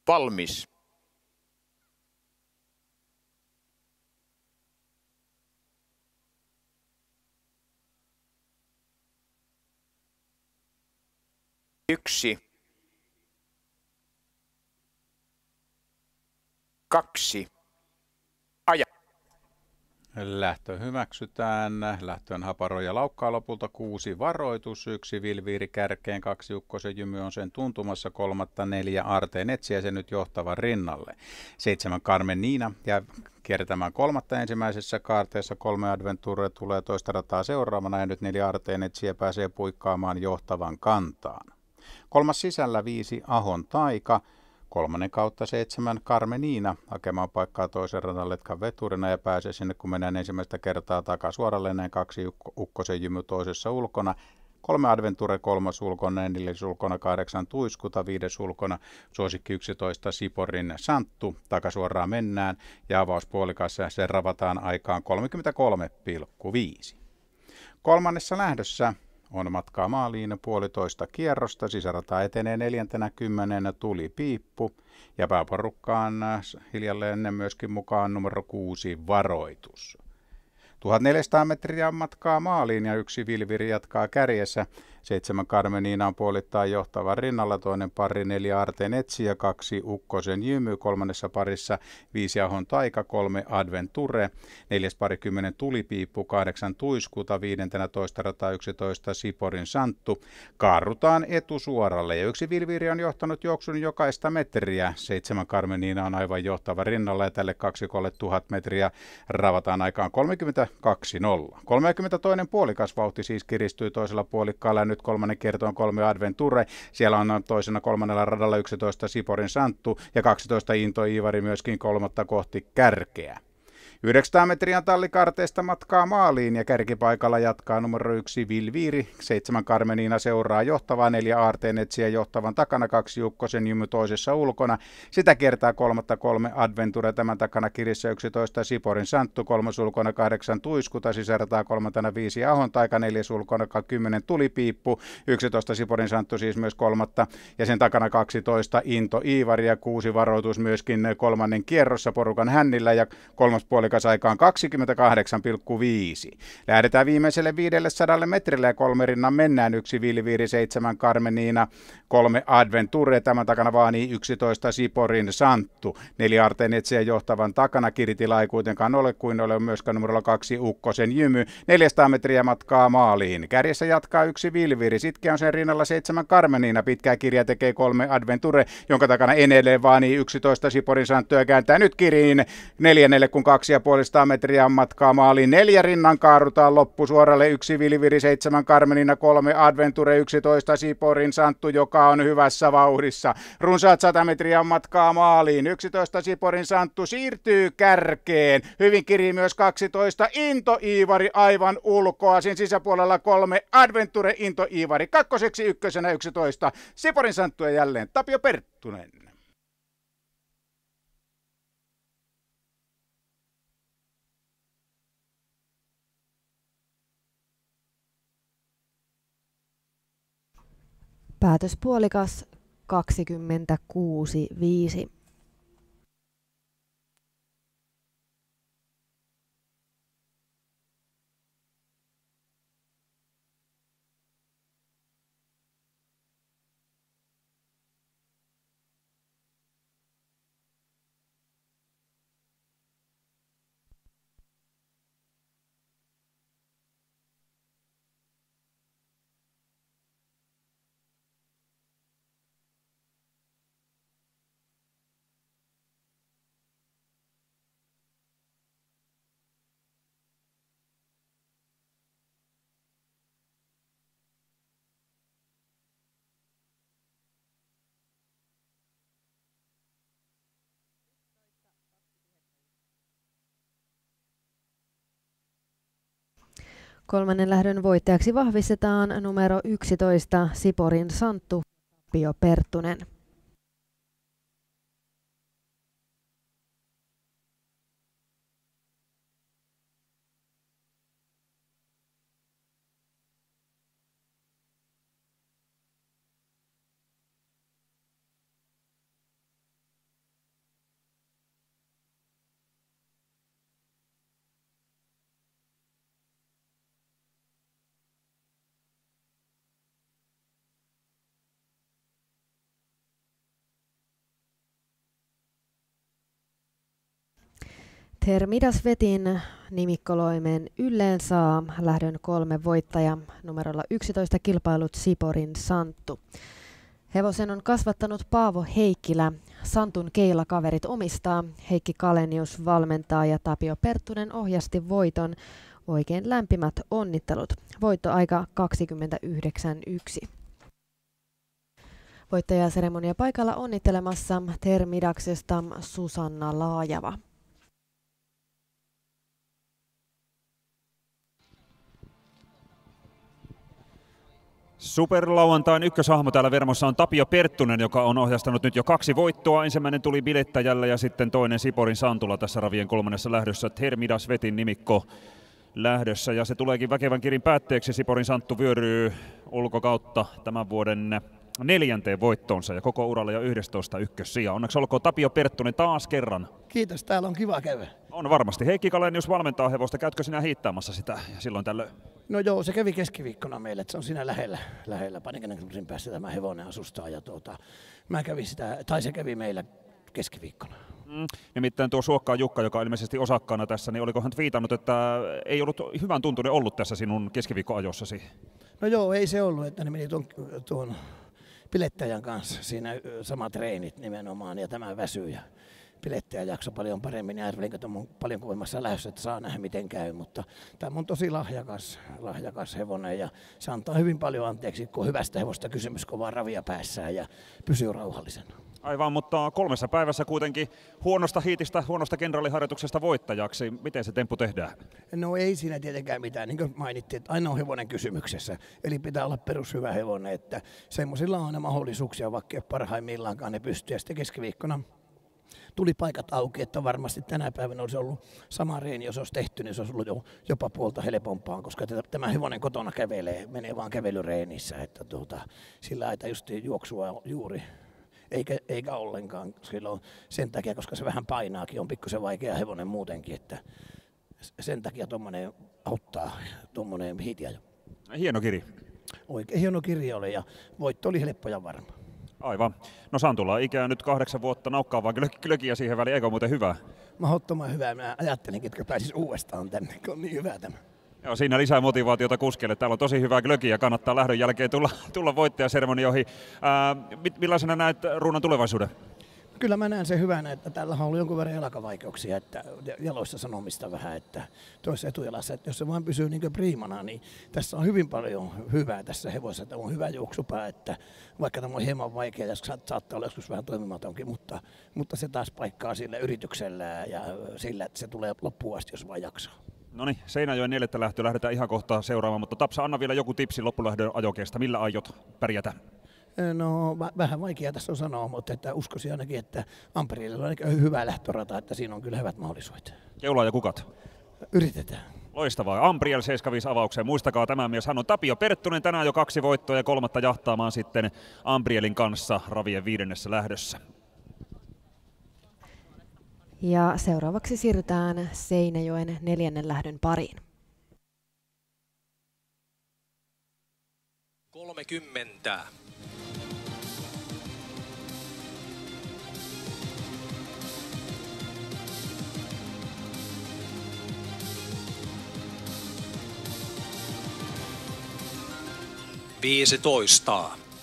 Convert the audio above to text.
Valmis. Yksi. Kaksi. Aja. Lähtö hyväksytään. Lähtöön Haparo ja Laukkaa lopulta 6 varoitus. 1 Vilviiri kärkeen, 2 Ukkosen Jymy on sen tuntumassa, 3 4 Aarteen Etsiäisen nyt johtavan rinnalle. 7 Carmen Niina jää kiertämään 3 ensimmäisessä kaarteessa, 3 Adventure tulee toista rataa seuraavana ja nyt 4 Aarteen Etsiä pääsee puikkaamaan johtavan kantaan. 3 sisällä 5 Ahon Taika. 3 kautta 7 Carmen Niina hakemaan paikkaa toisen radan letkan veturina ja pääsee sinne, kun mennään ensimmäistä kertaa takasuoralle. Näin 2 Ukkosen Jymy toisessa ulkona. 3 Adventure 3 ulkona, 4 ulkona 8 Tuiskuta, 5 ulkona suosikki 11 Siporin Santtu. Takasuoraan mennään ja avauspuolikassa se ravataan aikaan 33,5. Kolmannessa lähdössä on matkaa maaliin 1,5 kierrosta. Sisärata etenee 40. Tuli Piippu ja pääporukkaan hiljalleen myöskin mukaan numero 6 varoitus. 1400 metriä matkaa maaliin ja 1 Vilviri jatkaa kärjessä. 7 Carmen Niina on puolittain johtavan rinnalla, toinen pari 4 Aarteen Etsiä, 2 Ukkosen Jymy, kolmannessa parissa 5 Ahon Taika, 3 Adventure, 4 pari 10 Tulipiippu, 8 Tuiskuta, 15 rata 11 Siporin Santtu. Kaarrutaan etusuoralle ja 1 Vilviri on johtanut juoksun jokaista metriä. 7 Carmen Niina on aivan johtava rinnalla ja tälle kaksikolle 1000 metriä ravataan aikaan 32,0. 32 puolikas vauhti siis kiristyy toisella puolikkaalla. Nyt kolmannen kierto on 3 Adventure. Siellä on toisena kolmannella radalla 11 Siporin Santtu ja 12 Into Iivari myöskin kolmatta kohti kärkeä. 900 metriä tallikarteesta matkaa maaliin ja kärkipaikalla jatkaa numero 1 Vilviiri. 7 Carmen Niina seuraa johtavaa, 4 Aarteen Etsiä johtavan takana, 2 Ukkosen Jymy toisessa ulkona. Sitä kertaa 3 Adventure, tämän takana kirissä 11 Siporin Santtu, 3 ulkona 8 Tuiskuta, sisärataa 3 5 Ahon Taika, 4 ulkona 10 Tulipiippu, 11 Siporin Santtu siis myös 3 ja sen takana 12 Into Iivari ja 6 varoitus myöskin kolmannen kierrossa porukan hännillä ja kolmas puolikas aikaan 28,5. Lähdetään viimeiselle 500 metrille ja 3 rinnan mennään. 1 Vilviiri, 7 Carmen Niina, 3 Adventure, tämän takana vaanii 11 Siporin Santtu. 4 Aarteen Etsiä johtavan takana, Kiritila ei kuitenkaan ole kuin ole myöskään numerolla 2 Ukkosen Jymy. 400 metriä matkaa maaliin. Kärjessä jatkaa 1 Vilviiri, sitkeä on sen rinnalla 7 Carmen Niina, pitkää kirja tekee 3 Adventure, jonka takana edelleen vaanii 11 Siporin Santtu ja kääntää nyt kiriin 4 kun 2,5 metriä on matkaa maaliin. 4 rinnan kaarutaan loppusuoralle. 1 Vilviri, 7 Carmen Niina, 3 Adventure, 11 Siporin Santtu, joka on hyvässä vauhdissa. Runsaat 100 metriä on matkaa maaliin. 11 Siporin Santtu siirtyy kärkeen. Hyvin kirii myös 12 Into Iivari aivan ulkoa. Sen sisäpuolella 3 Adventure, Into Iivari. Kakkoseksi ykkösenä 11 Siporin Santtu ja jälleen Tapio Perttunen. Päätöspuolikas 26,5. Kolmannen lähdön voittajaksi vahvistetaan numero 11 Siporin Santtu, Tapio Perttunen. Thermidas Vetin nimikkoloimen Ylleen saa lähdön 3 voittaja numerolla 11 kilpailut Siporin Santtu. Hevosen on kasvattanut Paavo Heikkilä. Santun keilakaverit omistaa. Heikki Kalenius valmentaa ja Tapio Perttunen ohjasti voiton. Oikein lämpimät onnittelut. Voittoaika 29.1. Voittajaseremonia paikalla onnittelemassa Thermidaksesta Susanna Laajava. Superlauantain ykköshahmo täällä Vermossa on Tapio Perttunen, joka on ohjastanut nyt jo 2 voittoa. Ensimmäinen tuli Bilettäjällä ja sitten toinen Siporin Santulla tässä ravien 3. lähdössä. Thermidas Vetin nimikko lähdössä ja se tuleekin väkevän kirin päätteeksi. Siporin Santtu vyöryy ulkokautta tämän vuoden 4. voittonsa ja koko uralla jo 11 ykkössija. Onneksi olkoon Tapio Perttunen taas kerran. Kiitos, täällä on kiva käydä. On varmasti. Heikki Kalenius valmentaa hevosta. Käytkö sinä hiittaamassa sitä silloin tällöin? No joo, se kävi keskiviikkona meille, että se on siinä lähellä parikymmenen päässä tämä hevonen asustaa ja mä kävin sitä, tai se kävi meillä keskiviikkona. Nimittäin tuo Suokkaan Jukka, joka on ilmeisesti osakkaana tässä, niin olikohan viitannut, että ei ollut hyvän tuntunen ollut tässä sinun keskiviikkoajossasi? No joo, ei se ollut, että ne meni tuon Bilettäjän kanssa siinä samat treenit nimenomaan ja tämä väsyy ja Bilettäjä jakso paljon paremmin ja arvelin, että on paljon kovemmassa lähdössä, että saa nähdä miten käy, mutta tämä on tosi lahjakas hevonen ja se antaa hyvin paljon anteeksi, kun hyvästä hevosta kysymys, kun vaan ravia päässään ja pysyy rauhallisena. Aivan, mutta 3 päivässä kuitenkin huonosta hiitistä, huonosta kenraaliharjoituksesta voittajaksi. Miten se temppu tehdään? No ei siinä tietenkään mitään, niin kuin mainittiin, että aina on hevonen kysymyksessä. Eli pitää olla perushyvä hevonen, että semmoisilla on aina mahdollisuuksia, vaikka parhaimmillaankaan ne pystyy. Ja sitten keskiviikkona tuli paikat auki, että varmasti tänä päivänä olisi ollut sama reeni, jos olisi tehty, niin se olisi ollut jopa puolta helpompaa, koska tämä hevonen kotona menee vaan kävelyreenissä, että sillä aita just juoksua juuri. Eikä ollenkaan silloin sen takia, koska se vähän painaakin, on pikkusen vaikea hevonen muutenkin, että sen takia tuommoinen auttaa tuommoinen hiitiajo. Hieno kiri. Oikein hieno kirja oli ja voitto oli helppo ja varma. Aivan. No Santulla ikää nyt 8 vuotta naukkaa vaan klökiä siihen väliin, eikö muuten hyvä? Mahdottoman hyvää. Mä ajattelinkin, että pääsis uudestaan tänne, kun on niin hyvä tämä. Joo, siinä lisää motivaatiota kuskelle. Täällä on tosi hyvää glögiä ja kannattaa lähdön jälkeen tulla voittajaseremonioihin. Millaisena näet ruunan tulevaisuuden? Kyllä mä näen sen hyvänä, että täällä on ollut jonkun verran jalkavaikeuksia, että jaloissa sanomista vähän, että toisessa etujalassa, että jos se vain pysyy niin priimana, niin tässä on hyvin paljon hyvää tässä hevosessa, että on hyvä juoksupää, että vaikka tämä on hieman vaikea ja saattaa olla joskus vähän toimimatonkin, mutta se taas paikkaa sillä yrityksellä ja sillä, että se tulee loppuun asti, jos vain jaksaa. No niin, Seinäjoen 4. lähtö lähdetään ihan kohta seuraamaan, mutta Tapsa, anna vielä joku tipsi loppulähdön ajokeesta. Millä aiot pärjätä? No vähän vaikea tässä on sanoa, mutta että uskoisin ainakin, että Amperilla on hyvä lähtörata, että siinä on kyllä hyvät mahdollisuudet. Keula ja kukat? Yritetään. Loistavaa. Ampriel 75 avaukseen. Muistakaa tämä mies. Hän on Tapio Perttunen, tänään jo 2 voittoa ja 3. jahtaamaan sitten Amprielin kanssa ravien 5. lähdössä. Ja seuraavaksi siirrytään Seinäjoen 4. lähdön pariin. 30. Viisitoista.